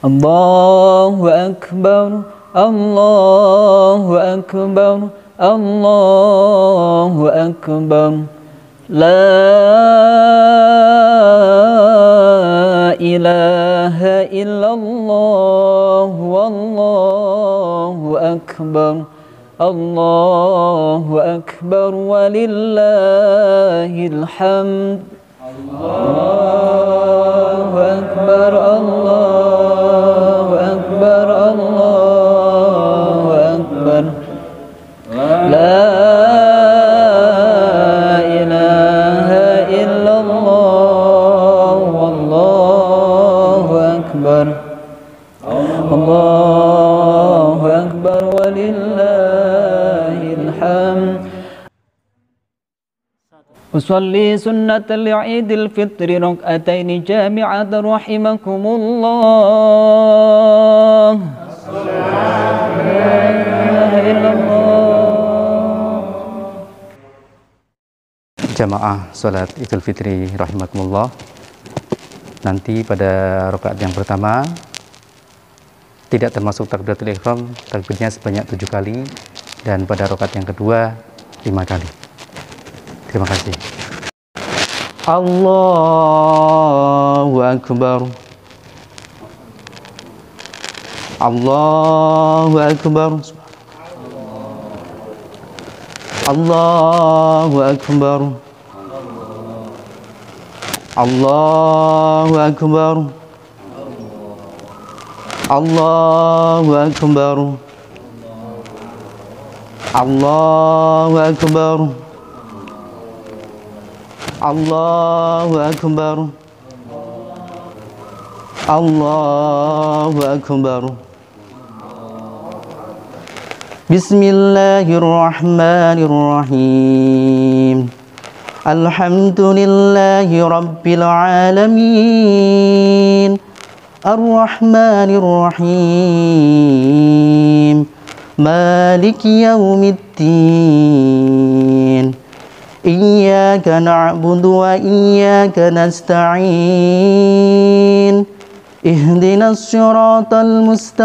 الله أكبر الله أكبر الله أكبر لا إله إلا الله والله أكبر الله أكبر ولله الحمد الله أكبر الله أكبر الله أكبر لا إله إلا الله والله أكبر الله أكبر ولله الحمد أصلي سنة العيد الفطر ركعتين جامعة رحمكم الله. لا إله إلا الله. Jamaah salat Idul Fitri rahimakumullah. Nanti pada rakaat yang pertama tidak termasuk takbiratul ihram, takbirnya sebanyak 7 kali, dan pada rakaat yang kedua 5 kali. Terima kasih. Allahu Akbar. Allahu Akbar. Allahu Akbar. Allahu Akbar. Allahu Akbar. Allahu Akbar. Allahu Akbar. Allahu Akbar. Bismillahirrahmanirrahim. Alhamdulillahi Rabbil Alamin. Ar-Rahmanir-Rahim. Maliki Yawmiddin. Iyyaka na'budu wa iyyaka nasta'in. Ihdinas siratal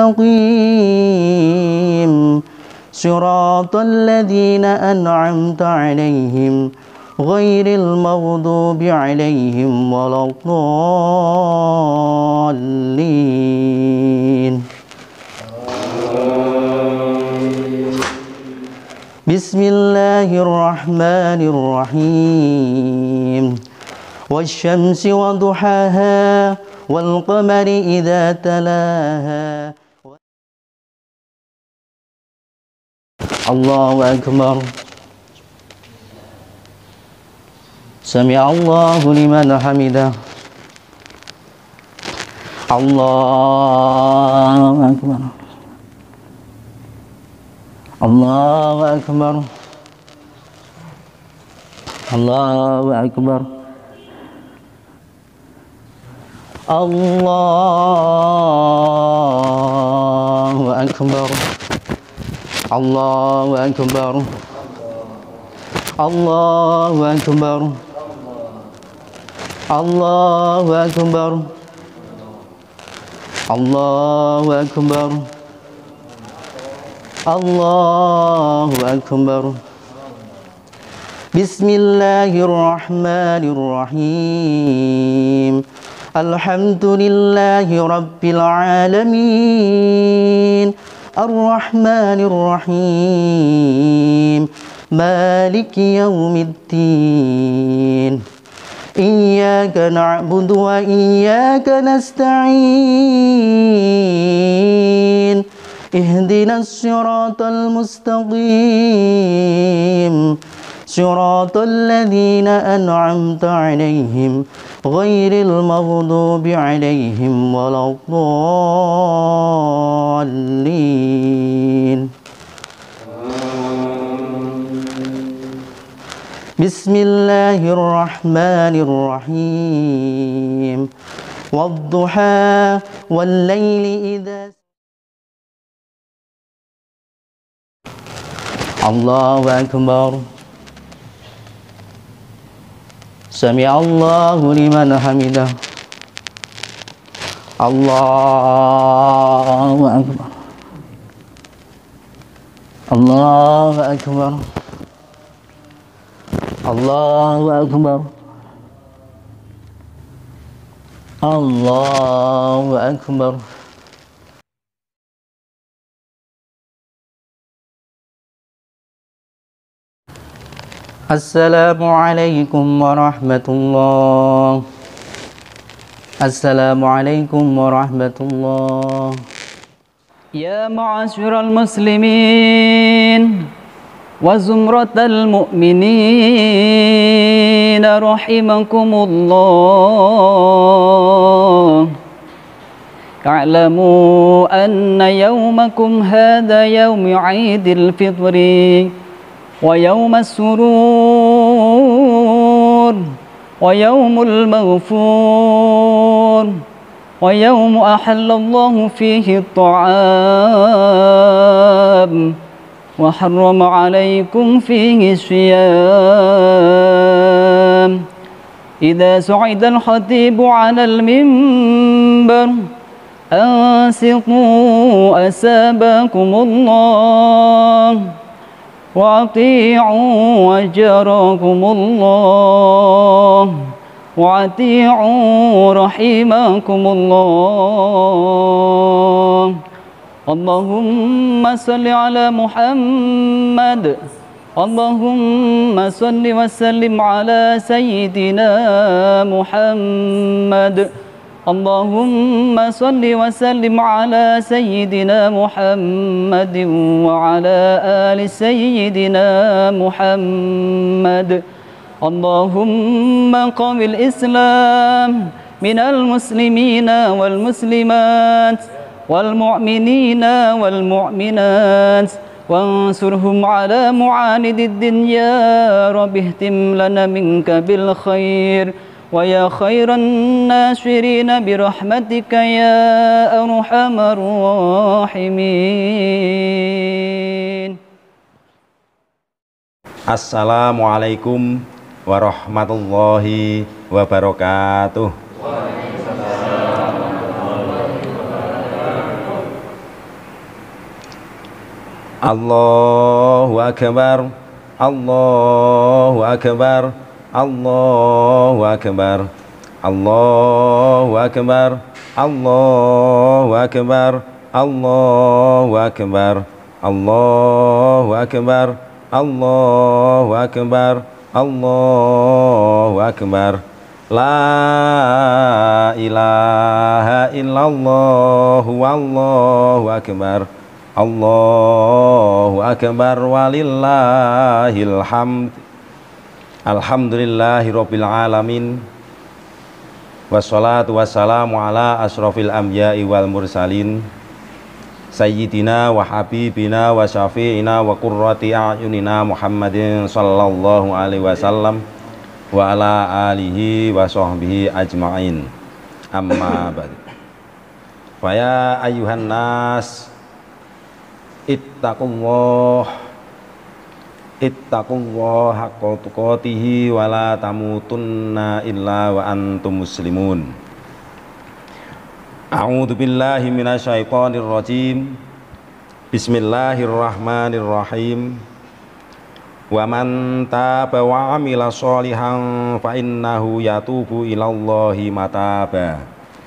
mustaqim. Siratal ladzina an'amta 'alaihim ghairil maghdubi 'alaihim waladdallin. Bismillahirrahmanirrahim. Wasyamsi wa duhaha wal qamari idza talaha. Allahu Akbar. Sami'allahu liman hamidah. Allahu Akbar. Allahu Akbar. Allahu Akbar. Allahu Akbar. Allahu Akbar. Allahu Akbar. Allahu Akbar. Allahu Akbar. Allahu Akbar. Bismillahirrahmanirrahim. Alhamdulillahi Rabbil Alamin. Ar-Rahmanir-Rahim. Maliki Yawmiddin. Iyyaka na'budu wa iyyaka nasta'in. Ihdinas siratal mustaqim. Siratal ladzina an'amta 'alaihim ghairil maghdubi 'alaihim waladdallin. Bismillahirrahmanirrahim. Wadduha wal laili idza. Allahu Akbar. Sami'allahu liman hamidah. Allahu Akbar. Allahu Akbar. Allahu Akbar. Allahu Akbar. Assalamualaikum warahmatullah. Assalamualaikum warahmatullah. Ya ma'asyiral muslimin wa zumratal mu'minin rahimakumullah. I'lamu anna yawmakum hadha yawmi 'idil fitri wa yawmas surur wa yawmul maghfur wa yawmu ahallallahu fihi at-ta'am wa harrama 'alaykum fihi as-siyam. Idza su'ida al-khatibu 'ala al-minbar ansiqu asabakumullah وأطيعوا أجركم الله وأطيعوا رحمكم الله. اللهم صل على محمد. اللهم صل وسلم على سيدنا محمد. اللهم صل وسلم على سيدنا محمد وعلى آل سيدنا محمد. اللهم قم الإسلام من المسلمين والمسلمات والمؤمنين والمؤمنات وانصرهم على معاند الدنيا. رب اهتم لنا منك بالخير ويا خير الناشرين برحمتك يا أرحم الراحمين. Assalamualaikum warahmatullahi wabarakatuh. Allahu Akbar. Allahu Akbar. Allahu Akbar. Allahu Akbar. Allahu Akbar. Allahu Akbar. Allahu Akbar. Allahu Akbar. Allahu Akbar. La ilaha illallah wallahu akbar. Allahu Akbar walillahil hamd. Alhamdulillahirabbil alamin. Wassalatu wassalamu ala asrofil anbiya'i wal mursalin sayyidina wa habibina wa syafi'ina wa qurrati a'yunina Muhammadin sallallahu alaihi wasallam wa ala alihi wa sahbihi ajma'in. Amma ba'd. Fa ya ayyuhan nas ittaqullah haqqa tuqatihi wa la tamutunna illa wa antum muslimun. A'udzu billahi minasyaitonir rajim. Bismillahirrahmanirrahim. Wa man taba wa amila sholihan fa innahu yatubu ilallahi mataba.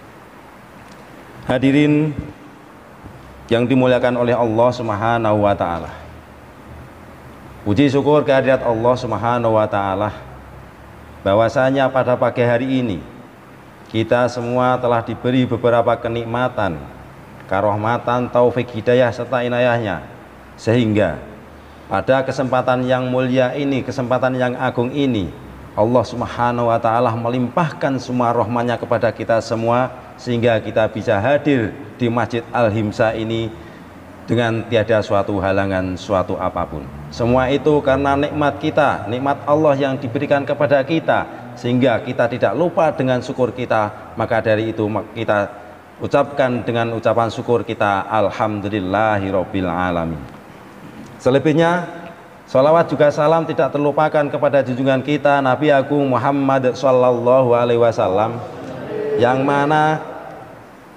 Hadirin yang dimuliakan oleh Allah Subhanahu wa taala. Puji syukur kehadirat Allah Subhanahu wa taala bahwasanya pada pagi hari ini kita semua telah diberi beberapa kenikmatan, karahmatan, taufik, hidayah serta inayahnya, sehingga pada kesempatan yang mulia ini, kesempatan yang agung ini, Allah Subhanahu wa taala melimpahkan semua rahmat-Nya kepada kita semua sehingga kita bisa hadir di Masjid Al-Himsa ini dengan tiada suatu halangan, suatu apapun. Semua itu karena nikmat kita, nikmat Allah yang diberikan kepada kita, sehingga kita tidak lupa dengan syukur kita. Maka dari itu kita ucapkan dengan ucapan syukur kita, alhamdulillahirabbil alamin. Selebihnya salawat juga salam tidak terlupakan kepada junjungan kita Nabi Agung Muhammad sallallahu alaihi wasallam, yang mana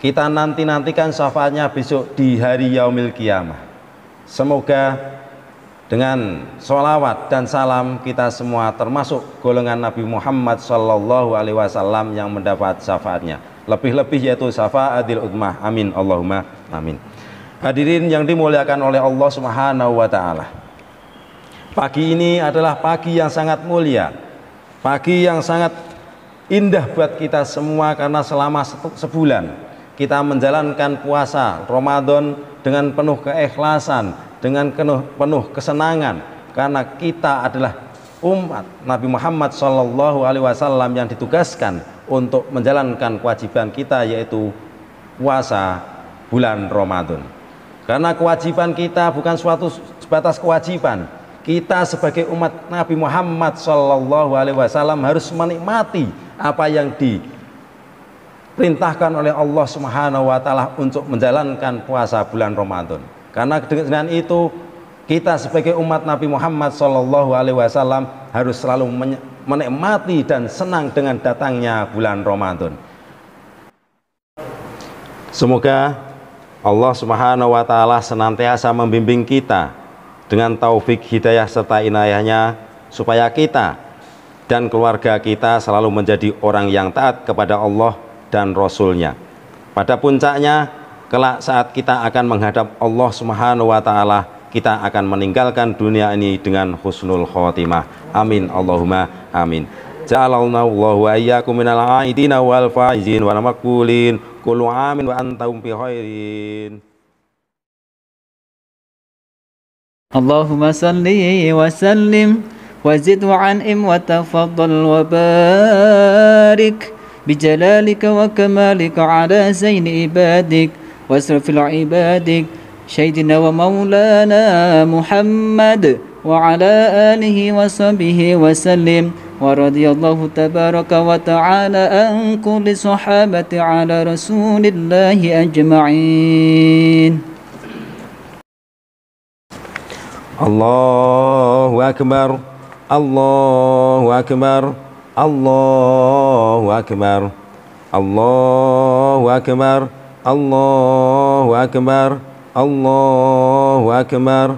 kita nantikan syafaatnya besok di hari yaumil qiyamah. Semoga dengan sholawat dan salam kita semua termasuk golongan Nabi Muhammad Sallallahu Alaihi Wasallam yang mendapat syafaatnya. Lebih-lebih yaitu syafaatil ummah. Amin Allahumma amin. Hadirin yang dimuliakan oleh Allah Subhanahu wa taala. Pagi ini adalah pagi yang sangat mulia. Pagi yang sangat indah buat kita semua karena selama sebulan kita menjalankan puasa Ramadan dengan penuh keikhlasan, dengan penuh kesenangan, karena kita adalah umat Nabi Muhammad Sallallahu Alaihi Wasallam yang ditugaskan untuk menjalankan kewajiban kita, yaitu puasa bulan Ramadan. Karena kewajiban kita bukan suatu sebatas kewajiban, kita sebagai umat Nabi Muhammad Sallallahu Alaihi Wasallam harus menikmati apa yang diperintahkan oleh Allah Subhanahu Wa Taala untuk menjalankan puasa bulan Ramadan. Karena dengan itu kita sebagai umat Nabi Muhammad Sallallahu Alaihi Wasallam harus selalu menikmati dan senang dengan datangnya bulan Ramadan. Semoga Allah Subhanahu Wa Taala senantiasa membimbing kita dengan taufik hidayah serta inayahnya, supaya kita dan keluarga kita selalu menjadi orang yang taat kepada Allah dan Rasul-Nya. Pada puncaknya kelak saat kita akan menghadap Allah Subhanahu wa taala, kita akan meninggalkan dunia ini dengan husnul khotimah. Amin Allahumma amin. Ja'alallahu wa iyyakum minal aidina wal faizin wal maqbulin. Kullu amin wa antum bi khairin. Allahumma salli wa sallim wa zid wa an'im wa tafaddal wa barik bijalalika wa kamalika ala zaini ibadik واسرف عبادك سيدنا ومولانا محمد وعلى آله وصحبه وسلم ورضي الله تبارك وتعالى عن كل صحابة على رسول الله أجمعين. الله أكبر الله أكبر الله أكبر الله أكبر Allahu Akbar, Allahu Akbar,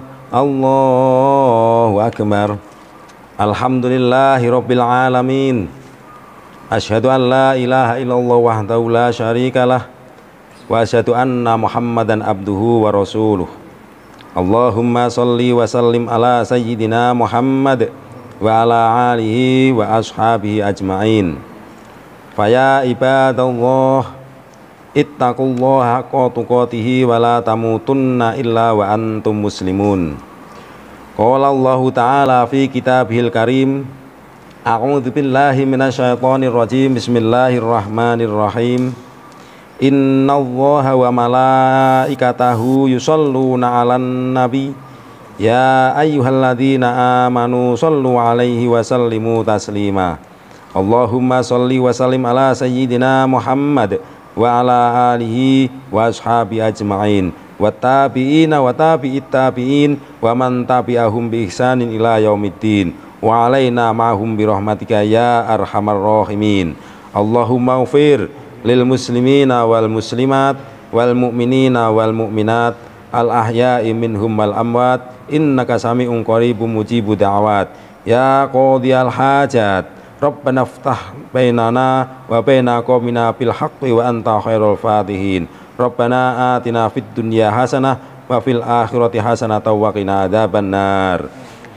Allahu Akbar. Alhamdulillahi Rabbil Alamin. Asyhadu an la ilaha illallah wahdahu la syarikalah, wa asyhadu anna Muhammadan abduhu wa rasuluh. Allahumma salli wa sallim ala sayyidina Muhammad wa ala alihi wa ashabihi ajma'in. Faya ibadallah, ittaqullaha haqqa tuqatihi wa la tamutunna illa wa antum muslimun. Qala Allah Ta'ala fi kitabihil karim, a'udzu billahi minasyaitonir rajim, bismillahirrahmanirrahim. Innallaha wa malaikatahu yusholluna 'alan nabi ya ayyuhalladzina amanu shollu 'alaihi wa sallimu taslima. Allahumma sholli wa sallim ala sayyidina Muhammad wa ala alihi wa ashabi ajma'in wa tabi'ina wa tabi'it tabi'in wa man tabi'ahum bi ihsanin ila yaumiddin wa alaina ma'hum bi rahmatika ya arhamar rahimin. Allahumma ufir lil muslimina wal muslimat wal mu'minina wal mu'minat al ahya'i minhum wal amwat innaka sami'un qaribun mujibud da'awat ya qadiyal hajat. Rabbana ftah bainana wa baina qaumina bil haqqi wa anta khairul fatihin. Rabbana atina fid dunya hasanah wa fil akhirati hasanah wa qina adzabannar.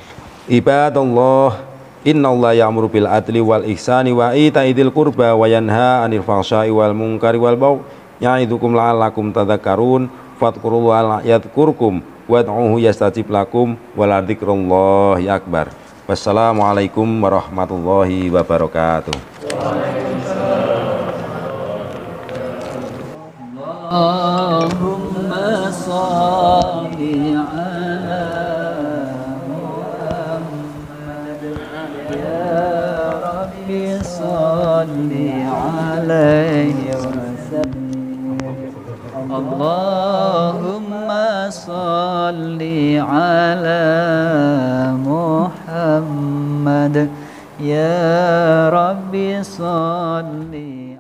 Ibadallah, innallaha ya'muru bil adli wal ihsani wa ita'i dzil qurba wa yanha 'anil fahsya'i wal munkari wal baghi ya'idukum la'allakum tadhakkarun. Fadhkurullaha yadhkurkum wad'uhu yastajib lakum wa la dzikrullahi akbar. Wassalamualaikum warahmatullahi wabarakatuh. Allahumma shalli ala Muhammad ya Rabbi shalli alaihi wasallim. Allahumma shalli ala Muhammad ya Rabbi shalli